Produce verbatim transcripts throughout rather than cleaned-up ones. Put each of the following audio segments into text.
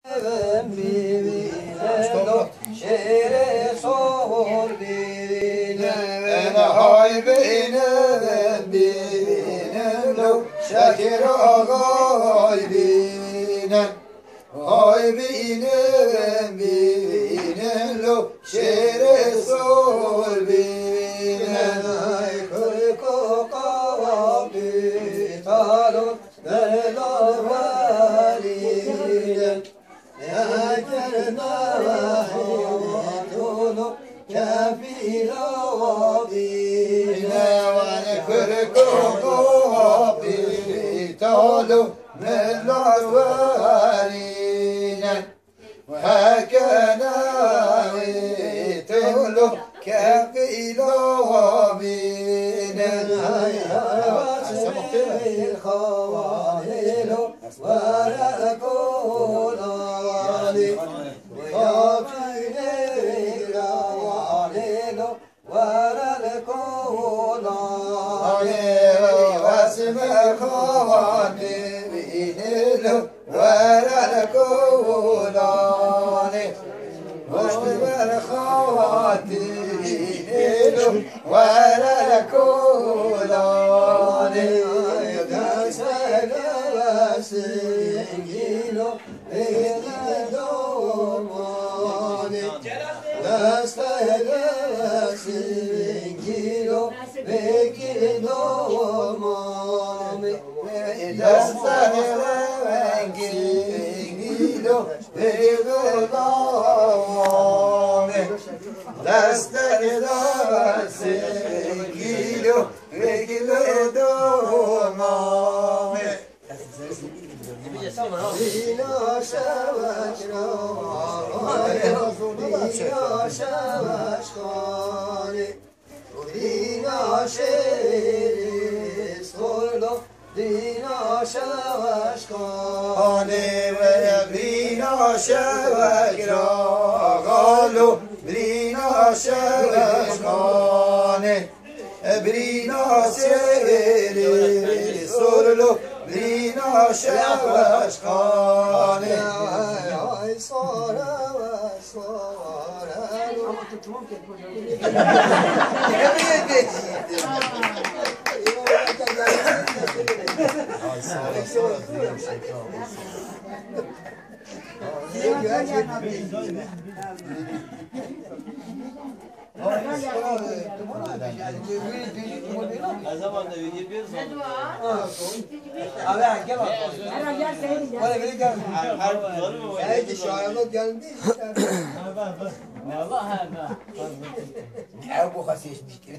شیر سور بینم های بینم بینم لو شکر آقای بینم های بینم بینم لو شیر سور بینم کرک و قوابی تالو دلار ولیدم اگر نهایتونو کفیل آبینم کرک و قوابی تالو دلار ولیدم وهكذا ويتولو كفيلو بينا الخواليلو ورقولاني ويابيني الخواليلو ورقولاني واسم خواليلو ورقولاني واسم خواليلو ورقولاني سنگینو بیدومانی دست سنگینو بیدومانی دست سنگینو بیدومانی دست سنگینو بیدومانی دینا شوش را دینا شوش خانی دینا شیری سولو دینا شوش خانی و بینا شوش را غالو بینا شوش خانی بینا شیری سولو بینا شوش خانه ای سارا و سارا Ne zaman da video yapıyorsun? Abi gel bak. Bana bile gel. Her doğru mu? Belki şairlik geldi. Allah ha. Ya bu hasiyet bitti.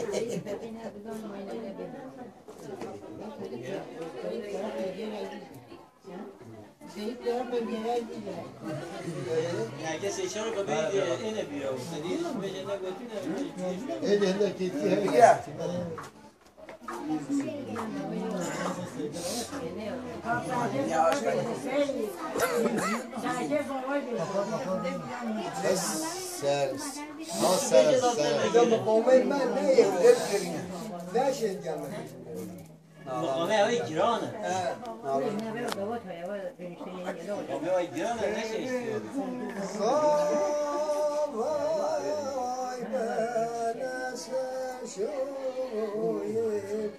Herkes eşarı kabul ediyor. En bir yavuz. Değil mi? Mecende götürüyor. Elinde gitti. Ya. Servis. No servis. Ama olmayı ben ne yapayım? Ne şey gelmedi. Maqame avay giranı. Maqame avay giranı ne şey istiyor? Savay benese şoyet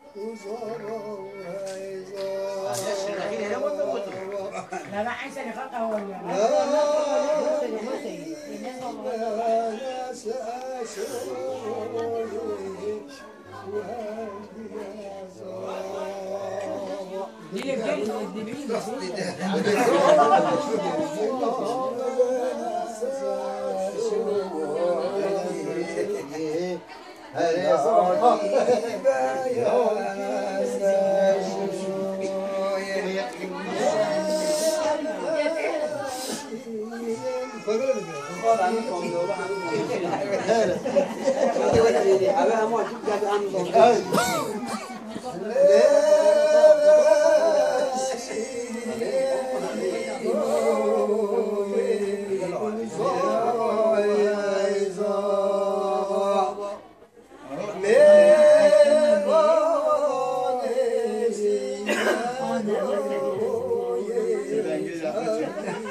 uzarayza. لا لا حسن خلقه هو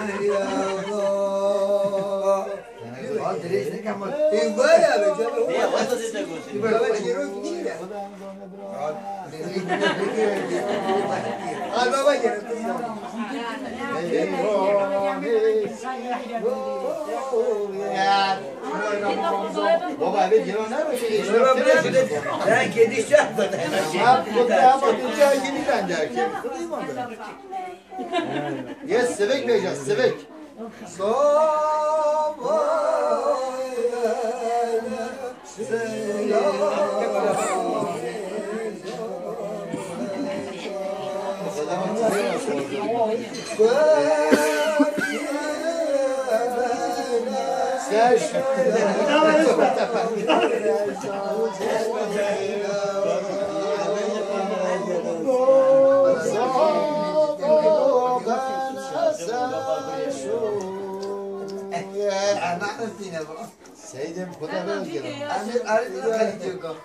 Al direkt ne kamal. این باید به جلو نه واسه زنده گوشی بابا چیرو کیه آل بابا گرفت بابا ابي جلو نباشه. شو بده Ben kedi şahsen. Ha, bu da ama dünya yeni bence erkek. Yes, sevek vereceğiz, sevek. Sen Seydim kuda böyle gelin. Amir arıdı kalite yok.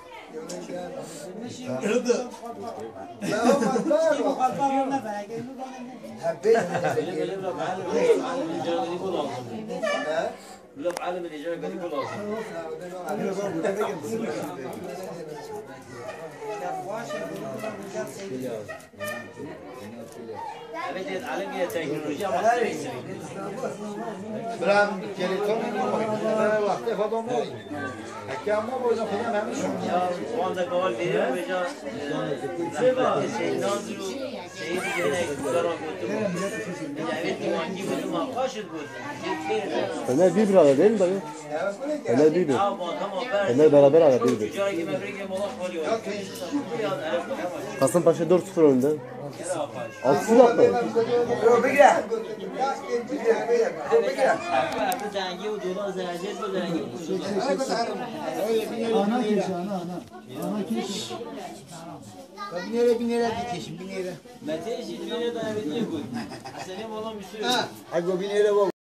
Habbe. ولا ولا بعالم الايجار قد يكون لازم ولا بعالم الايجار قد يكون لازم بدي اتعلم هي تكنولوجيا ما Bram telefonun mu? Ben vakti falan mı olayım? Peki ama bu yüzden falan hemen şu. ya o anda kaval veriyor ve ya seba şey nazru şey yine karar koydum yani divanci koydum ama kaşık koydum Fener bir bir ara değil mi dayı? Fener bir bir. ya bu tamam ben Fener beraber ara bir bir. Ticaret gibi bir mola koyuyor Kasımpaşa dört sıfır önde. altı sıfır attı. Yo bekle. Bekle. Abi zangi o dolar zangi bu zangi Ana keşi ana ana. Ana keşi. Binere binere dikeşim binere. Mete işi dünyaya davet ediyor bu. Senin olan bir sürü. Ay bu binere bak.